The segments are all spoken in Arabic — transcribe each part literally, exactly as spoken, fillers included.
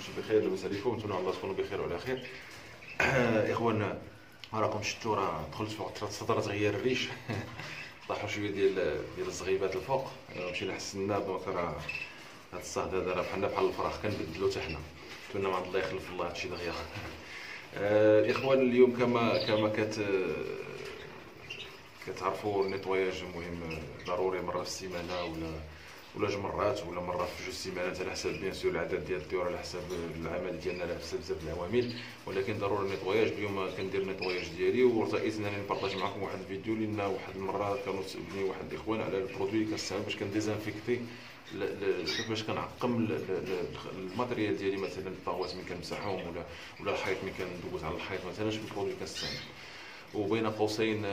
كلشي بخير، لاباس عليكم؟ نتمنى الله تكونوا بخير وعلى خير. اخوان راكم شفتوا راه دخلت في وقت صدر تغيير الريش طاحوا شويه ديال ديال الزغيبات الفوق، مشينا حسنا دونك راه هاد الصهد هذا راه بحالنا بحال الفراخ كنبدلو حتى حنا. نتمنى من عند الله يخلف الله هادشي دغيا. آه اخوان اليوم كما كما كت كتعرفوا النيطواياج مهم ضروري مره في السيمانه ولا ولا جوج مرات ولا مره في جوج سيمانات على حسب بيان سور العدد ديال الطيور، على حسب العمل ديالنا، على حسب بزاف العوامل، ولكن ضروري النيطواياج. اليوم كندير النيطواياج ديالي ورتئيت انني نبارطاج معكم واحد الفيديو لان واحد المره كانوا سالوني واحد الاخوان على البرودوي اللي كنستعمل باش كنديزانفيكتي باش كنعقم الماتريال ديالي، مثلا الطاوات ملي كنمسحهم ولا ولا الحيط ملي كندوز على الحيط مثلا شنو البرودوي كنستعمل. وبين قوسين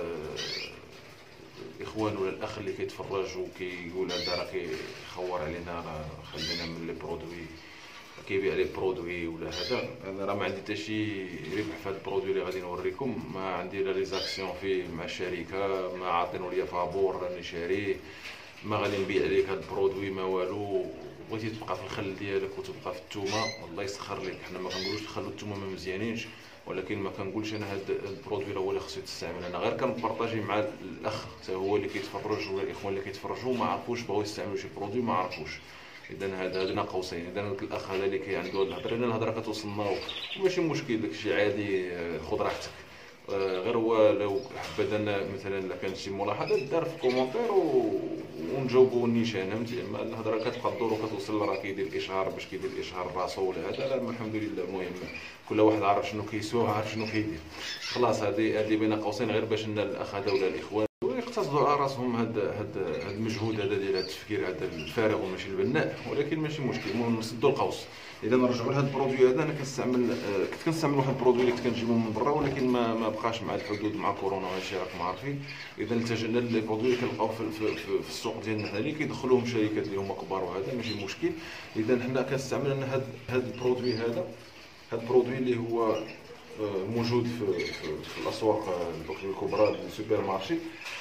الاخوان ولا الاخ اللي كيتفرج وكيقول هذا راه كيخور علينا، راه خلينا من لي برودوي كيبيع لي برودوي ولا هذا، انا راه ما عندي حتى شي ربح في هذا البرودوي اللي غادي نوريكم. ما عندي لا لي زاكسيون فيه مع الشركه، ما عاطينو ليا فابور راني شاريه، ما غادي نبيع عليك هذا البرودوي ما والو. بغيتي تبقى في الخل ديالك وتبقى في الثومه الله يسخر لك. حنا ما كنقولوش تخلوا الثومه ما مزيانينش، ولكن ما كنقولش انا هذا البرودوي راه هو اللي خصو يتستعمل. انا غير كنبارطاجي مع الاخ حتى هو اللي كيتفرج ولا الاخوان اللي كيتفرجوا ما عرفوش بغاو يستعملوا شي برودوي ما عرفوش. اذا هذا بين قوسين، اذا الاخ هذا اللي كي عنده الهضره، لان الهضره كتوصلنا وماشي مشكل داكشي عادي، خذ راحتك. غير هو لو حبذا مثلا الا كانت شي ملاحظه دار في كومونتير ونجاوبوا النيشان، فهمتي. اما الهضره كتبقى تدور وكتوصل راه كيدير الاشهار باش كيدير الاشهار راسو ولا هذا، لا الحمد لله. المهم كل واحد عارف شنو كيسوى، عارف شنو كيدير. خلاص هذه هذه بين قوسين غير باش ان الاخ هذا ولا الاخوان يقتصدوا على راسهم هذا هذا هذا المجهود هذا ديال التفكير هذا الفارغ وماشي البناء، ولكن ماشي مشكل. المهم نسدوا القوس. اذا نرجعوا لهذا البرودوي هذا، انا كنستعمل كنت كنستعمل واحد البرودوي اللي كنت كنجيبو من برا، ولكن ما ما بقاش مع الحدود مع كورونا وهادشي راكم عارفين. اذا التجأنا للبرودوي اللي كنلقاو في, في, في, في السوق ديالنا حنا اللي كيدخلوهم شركات اللي هما كبار وهذا ماشي مشكل. اذا حنا كنستعمل انا هذا هذا البرودوي هذا هذا البرودوي اللي هو موجود في, في, في الاسواق الكبرى السوبر مارشي.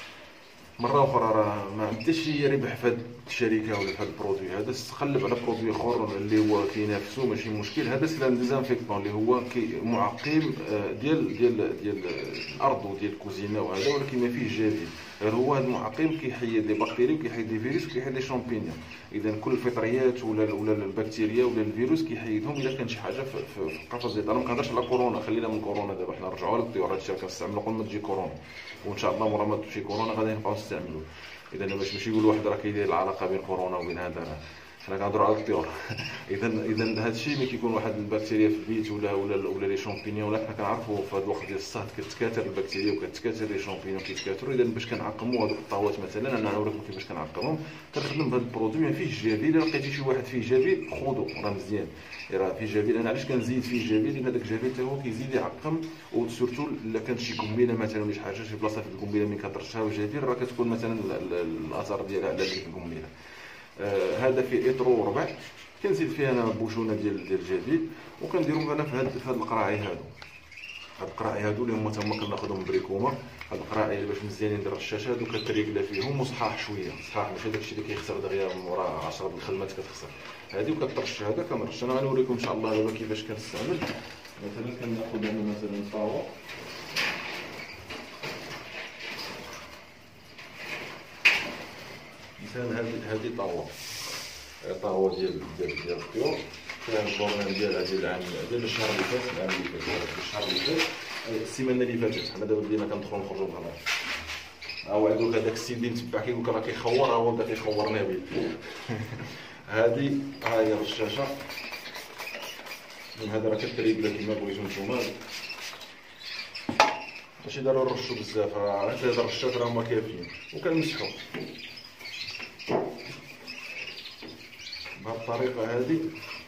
مره اخرى راه ما عنديش شي ربح في هذه الشركه ولا في هذا البرودوي هذا، استقلب على برودوي اخر اللي هو كينافسو ماشي مشكل. هذا سلام ديزانفيكتون اللي هو معقم ديال ديال ديال الارض وديال الكوزينه وهذا، ولكن ما فيه جافيل. غير هو هذا المعقم كيحيد لي بكتيري وكيحيد لي فيروس وكيحيد لي شامبينيون. اذا كل الفطريات ولا ولا البكتيريا ولا الفيروس كيحيدهم الا كان شي حاجه في, في, في القفص ديال. انا ما كنهضرش على كورونا، خلينا من كورونا دابا، حنا نرجعوا للطيور. هادشي راه كنستعملوا قبل ما تجي كورونا، وان شاء الله مورا ما تمشي كورونا غادي نبقاو نستعملوه. اذا باش ماشي يقول واحد راه كيدير العلاقه بين كورونا وبين هذا، حنا كنهضروا على الطيور. اذا اذا هذا الشيء ملي كيكون واحد البكتيريا في البيت ولا ولا ولا لي شامبينيون، ولا حنا كنعرفوا في هذا الوقت ديال الصهد كتكاثر البكتيريا وكتكاثر لي شامبينيون كيتكاثروا. اذا باش كنعقموا هذوك الطاوات مثلا، انا نوريكم كيفاش كنعقمهم. كنخدم بهذا البرودوي ما فيهش جافيل. الا لقيتي شي واحد فيه جافيل خذو راه مزيان، راه فيه جافيل. انا علاش كنزيد فيه جافيل؟ لان هذاك الجافيل حتى هو كيزيد يعقم، وسورتو الا كانت شي قنبله مثلا ولا شي حاجه شي بلاصه في القنبله ملي كترشها وجافيل راه كتكون مثلا الاثار ديالها على ديك القنبله. آه هذا فيه اطرو ربع، كنزيد فيه انا بوشونه ديال ديال الجافيل، وكنديرهم انا في هاد في هاد القراعي هادو. هاد القراعي هادو اللي هما تما كناخذهم بريكوما. هاد القراعي باش مزيانين ندير الشاشه هادو كتريكلا فيهم وصحاح شويه صحاح، ماشي داكشي اللي كيخسر دغيا من ورا عشرة د الخدمات كتخسر. هادي وكترش هذا كنرش. انا غنوريكم ان شاء الله دابا كيفاش كنستعمل. مثلا كناخذ انا مثلا طاوه، مثلا هذه هذه طاوه طاوه ديال ديال ديال الطيور فيها البرنامج ديالها ديال العام ديال الشهر اللي فات العام اللي فات الشهر اللي فات السيمانه اللي فاتت. حنا دابا بدينا كندخلوا نخرجوا بهذا. ها هو يقول لك هذاك السيد اللي متبع كيقول لك راه كيخور، هو بدا كيخورنا به. هذه ها هي الرشاشه، هذا راه كتريبلا كيما بغيتو نتوما، ماشي ضروري نرشوا بزاف، راه هاد الرشات راه هما كافيين. وكنمسحوا بهذه الطريقه. هذه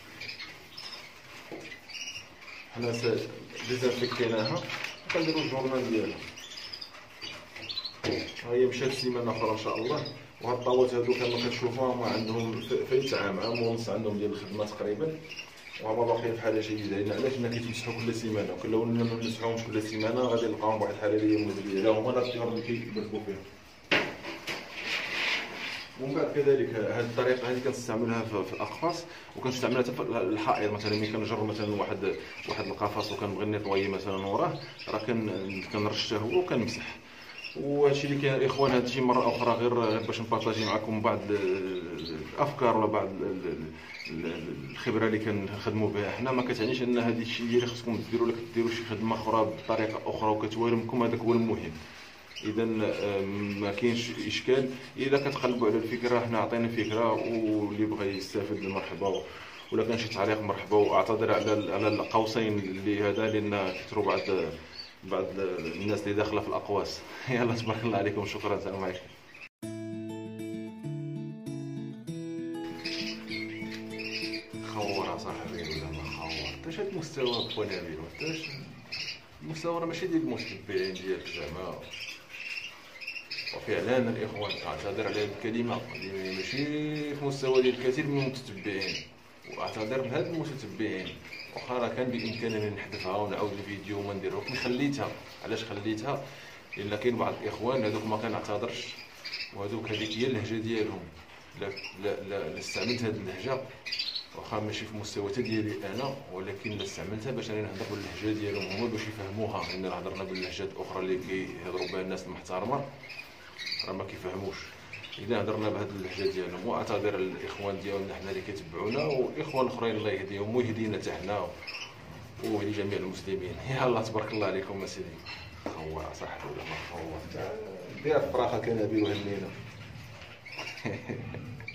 حنا ديزانفيكتيناها وكنديروا الجورنال ديالها. ها هي مشات سيمانه اخرى ان شاء الله. وهاد الطاوات هادو كما كتشوفوها هما عندهم فايت عام عام ونص عندهم ديال الخدمه تقريبا، وهما باقيين في حاله جيده. لان علاش؟ لان كيتمسحوا كل سيمانه، وكل لو ما نمسحوهمش كل سيمانه غادي نلقاهم بواحد الحاله اللي هي مزريه. لا هما لا الطيور اللي كيبركوا فيهم. ومن بعد كذلك هذه الطريقه هذه كنستعملها في الاقفاص، وكنستعملها حتى في الحائط. مثلا ملي كنجر مثلا واحد واحد القفص وكنبغي نيطويي مثلا وراه، راه كنرشه هو وكنمسح. وهادشي اللي كاين الاخوان، هادشي مره اخرى غير باش نبارطاجي معكم بعض الافكار ولا بعض الخبره اللي كنخدموا بها حنا. ما كتعنيش ان هذه الشيء اللي خصكم ديروا، لك ديروا شي خدمه اخرى بطريقه اخرى وكتوالمكم، هذاك هو المهم. اذا ما كاينش اشكال الا كتقلبوا على الفكره. حنا عطينا فكره، واللي بغى يستافد مرحبا، ولا كان شي تعليق مرحبا. واعتذر على على القوسين اللي هذا، لان كثروا بعض بعض الناس اللي داخله في الاقواس. يلا تبارك الله عليكم، شكرا، السلام عليكم. خور صاحبي ولا ما خور، حتى هاد المستوى خويا نبيل، حتى المستوى راه ماشي ديال المتتبعين ديالك زعما. وفعلا الاخوان اعتذر على هذه الكلمه اللي ماشي في مستوى ديال الكثير من المتتبعين، واعتذر من هاد المتتبعين. واخا راه كان بامكانني نحذفها ونعاود الفيديو وما نديرها، ولكن خليتها. علاش خليتها؟ لان كاين بعض الاخوان هذوك ما كنعتذرش، وهذوك هذيك هي اللهجه ديالهم. لا لا لا استعملت هذه اللهجه، واخا ماشي في مستوى ديالي انا، ولكن استعملتها باش انا نهضر باللهجه ديالهم هما باش يفهموها. لان هضرنا باللهجات الاخرى اللي كيهضروا بها الناس المحترمه راه ما كيفهموش. اذا هضرنا بهذه اللهجه ديالهم. واعتذر الاخوان ديالنا حنا اللي كيتبعونا، والاخوان الاخرين الله يهديهم ويهدينا حتى حنا ويهدي جميع المسلمين. يلاه تبارك الله عليكم اسيدي. خوا صح ولا ما خوا، دير الفراخه كنبيل وهنينا.